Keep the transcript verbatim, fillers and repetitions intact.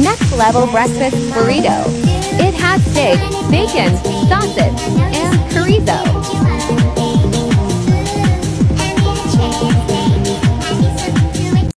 next level breakfast burrito. It has steak, bacon, sausage, and chorizo.